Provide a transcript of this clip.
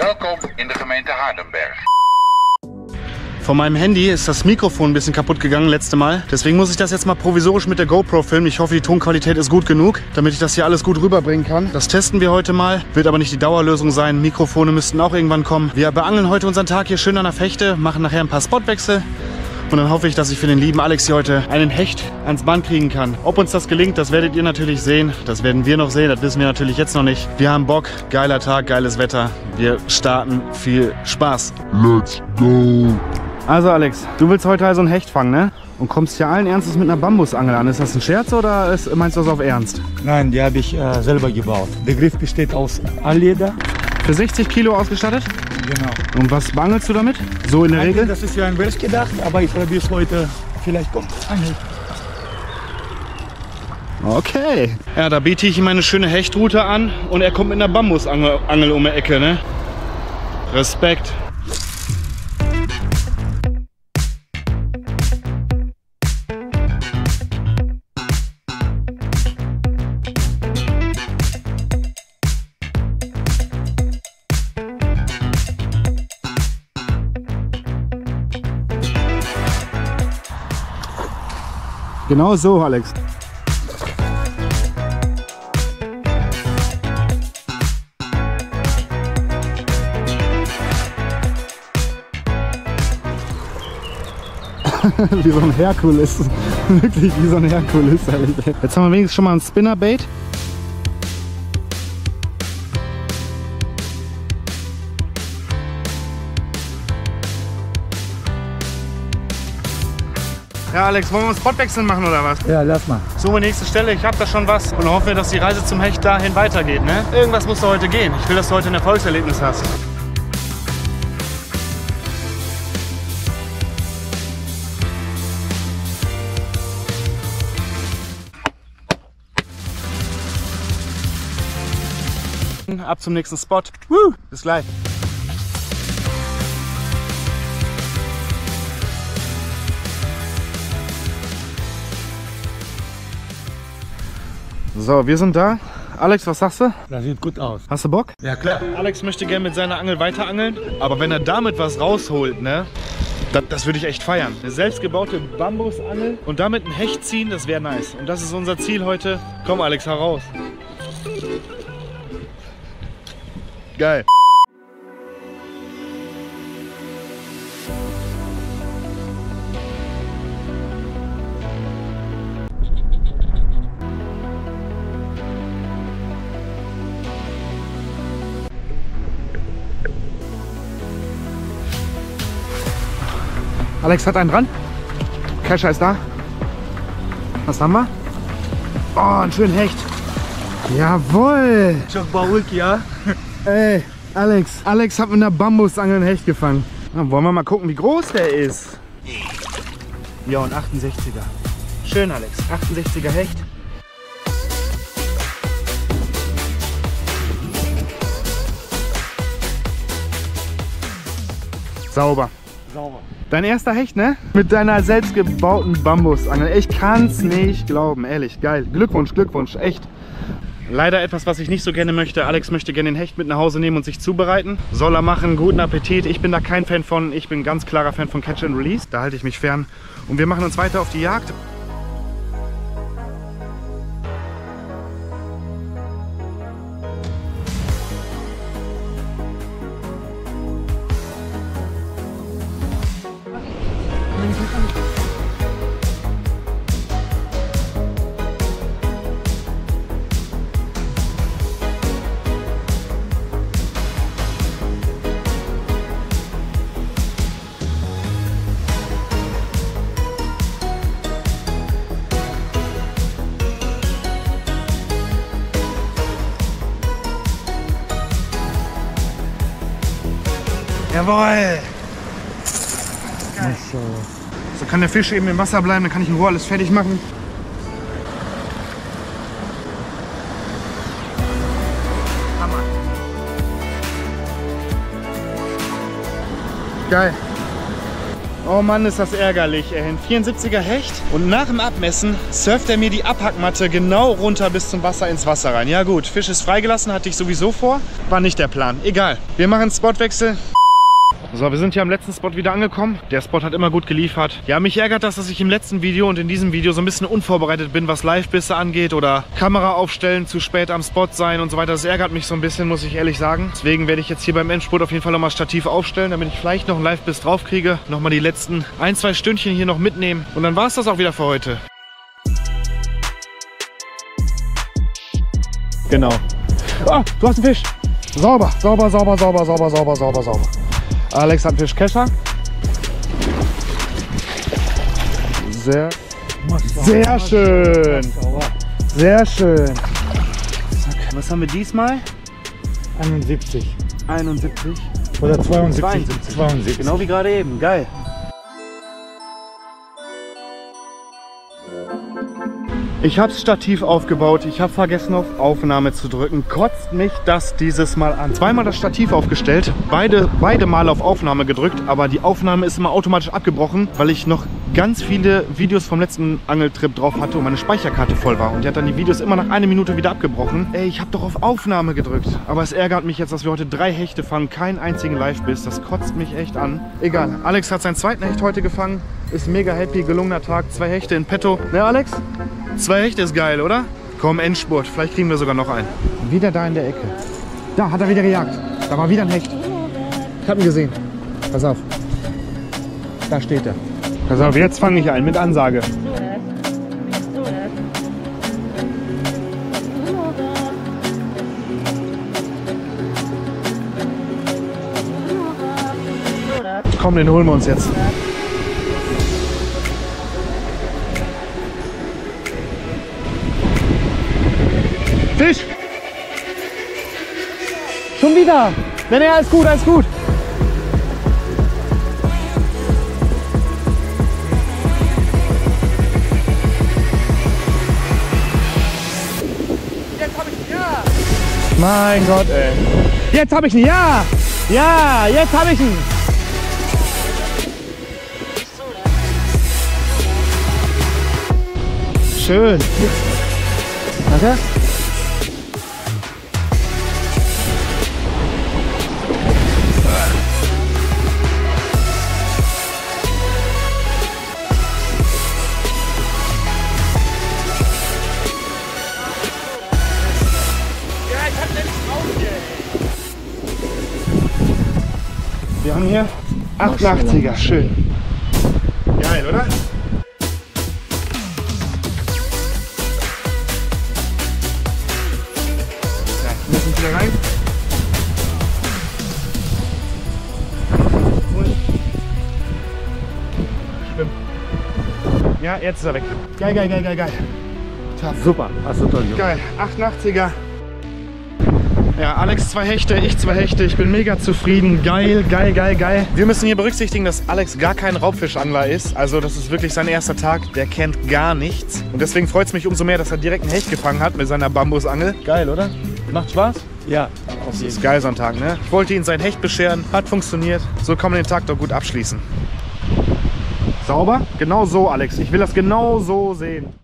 Welkom in de gemeente Hardenberg. Von meinem Handy ist das Mikrofon ein bisschen kaputt gegangen letzte Mal. Deswegen muss ich das jetzt mal provisorisch mit der GoPro filmen. Ich hoffe, die Tonqualität ist gut genug, damit ich das hier alles gut rüberbringen kann. Das testen wir heute mal. Wird aber nicht die Dauerlösung sein. Mikrofone müssten auch irgendwann kommen. Wir beangeln heute unseren Tag hier schön an der Fechte, machen nachher ein paar Spotwechsel. Und dann hoffe ich, dass ich für den lieben Alex hier heute einen Hecht ans Band kriegen kann. Ob uns das gelingt, das werdet ihr natürlich sehen. Das werden wir noch sehen, das wissen wir natürlich jetzt noch nicht. Wir haben Bock, geiler Tag, geiles Wetter. Wir starten, viel Spaß. Let's go! Also Alex, du willst heute also einen Hecht fangen, ne? Und kommst hier allen Ernstes mit einer Bambusangel an. Ist das ein Scherz oder meinst du das auf Ernst? Nein, die habe ich selber gebaut. Der Griff besteht aus Allleder. Für 60 Kilo ausgestattet? Genau. Und was angelst du damit? So in der Regel? Das ist für ein Wels gedacht, aber ich probiere es heute. Vielleicht kommt ein Hecht. Okay. Ja, da biete ich ihm eine schöne Hechtroute an und er kommt mit einer Bambusangel um die Ecke, ne? Respekt. Genau so, Alex. Wie so ein Herkules. Wirklich wie so ein Herkules, Alter. Jetzt haben wir wenigstens schon mal ein Spinnerbait. Ja, Alex, wollen wir einen Spotwechsel machen oder was? Ja, lass mal. So, nächste Stelle, ich habe da schon was und hoffe, dass die Reise zum Hecht dahin weitergeht, ne? Irgendwas muss da heute gehen. Ich will, dass du heute ein Erfolgserlebnis hast. Ab zum nächsten Spot. Woo! Bis gleich. So, wir sind da. Alex, was sagst du? Das sieht gut aus. Hast du Bock? Ja, klar. Alex möchte gerne mit seiner Angel weiter angeln, aber wenn er damit was rausholt, ne, das würde ich echt feiern. Eine selbstgebaute Bambusangel und damit ein Hecht ziehen, das wäre nice. Und das ist unser Ziel heute. Komm Alex, hau raus. Geil. Alex hat einen dran. Kescher ist da. Was haben wir? Oh, einen schönen Hecht. Jawohl. Ja. Ey, Alex hat mit einer Bambusangel einen Hecht gefangen. Na, wollen wir mal gucken, wie groß der ist. Ja, und 68er. Schön, Alex. 68er Hecht. Sauber. Sauber. Dein erster Hecht, ne? Mit deiner selbstgebauten Bambusangel. Ich kann's nicht glauben, ehrlich. Geil. Glückwunsch, Glückwunsch, echt. Leider etwas, was ich nicht so gerne möchte. Alex möchte gerne den Hecht mit nach Hause nehmen und sich zubereiten. Soll er machen, guten Appetit. Ich bin da kein Fan von. Ich bin ein ganz klarer Fan von Catch and Release. Da halte ich mich fern. Und wir machen uns weiter auf die Jagd. Jawohl! Geil. So kann der Fisch eben im Wasser bleiben, dann kann ich in Ruhe alles fertig machen. Hammer. Geil. Oh Mann, ist das ärgerlich, ey. Ein 74er Hecht. Und nach dem Abmessen surft er mir die Abhackmatte genau runter bis zum Wasser ins Wasser rein. Ja gut, Fisch ist freigelassen, hatte ich sowieso vor. War nicht der Plan. Egal. Wir machen einen Spotwechsel. So, wir sind hier am letzten Spot wieder angekommen. Der Spot hat immer gut geliefert. Ja, mich ärgert das, dass ich im letzten Video und in diesem Video so ein bisschen unvorbereitet bin, was Live-Bisse angeht oder Kamera aufstellen, zu spät am Spot sein und so weiter. Das ärgert mich so ein bisschen, muss ich ehrlich sagen. Deswegen werde ich jetzt hier beim Endspurt auf jeden Fall nochmal Stativ aufstellen, damit ich vielleicht noch einen Live-Biss drauf kriege. Nochmal die letzten 1-2 Stündchen hier noch mitnehmen. Und dann war es das auch wieder für heute. Genau. Oh, du hast einen Fisch. Sauber, sauber, sauber, sauber, sauber, sauber, sauber, sauber. Alex hat einen Fischkescher. Sehr schön. Sehr schön. Zack. Was haben wir diesmal? 71. 71. Oder 72. 72. Genau wie gerade eben. Geil. Ich habe das Stativ aufgebaut, ich habe vergessen auf Aufnahme zu drücken. Kotzt mich das dieses Mal an. Zweimal das Stativ aufgestellt, beide Mal auf Aufnahme gedrückt, aber die Aufnahme ist immer automatisch abgebrochen, weil ich noch ganz viele Videos vom letzten Angeltrip drauf hatte und meine Speicherkarte voll war. Und die hat dann die Videos immer nach 1 Minute wieder abgebrochen. Ey, ich habe doch auf Aufnahme gedrückt. Aber es ärgert mich jetzt, dass wir heute 3 Hechte fangen, keinen einzigen Live-Biss. Das kotzt mich echt an. Egal, Alex hat seinen zweiten Hecht heute gefangen. Ist mega happy, gelungener Tag, 2 Hechte in petto. Ne, Alex? 2 Hechte ist geil, oder? Komm, Endspurt. Vielleicht kriegen wir sogar noch einen. Wieder da in der Ecke. Da hat er wieder gejagt. Da war wieder ein Hecht. Ich hab ihn gesehen. Pass auf. Da steht er. Pass auf, jetzt fange ich einen mit Ansage. Komm, den holen wir uns jetzt. Fisch! Schon wieder! Nee, alles gut, alles gut! Jetzt hab ich ihn, ja! Mein Gott, ey! Jetzt hab ich ihn, ja! Ja, jetzt hab ich ihn! Schön! Danke! Wir haben hier 88er, schön. Geil, oder? Ja, müssen wieder rein. Schwimmen. Ja, jetzt ist er weg. Geil, geil, geil, geil, geil. Super, hast du toll gemacht. Geil, 88er. Ja, Alex 2 Hechte, ich 2 Hechte. Ich bin mega zufrieden. Geil, geil, geil, geil. Wir müssen hier berücksichtigen, dass Alex gar kein Raubfischangler ist. Also das ist wirklich sein erster Tag. Der kennt gar nichts. Und deswegen freut es mich umso mehr, dass er direkt einen Hecht gefangen hat mit seiner Bambusangel. Geil, oder? Macht Spaß? Ja, Das ist geil so ein Tag, ne? Ich wollte ihn sein Hecht bescheren. Hat funktioniert. So kann man den Tag doch gut abschließen. Sauber? Genau so, Alex. Ich will das genau so sehen.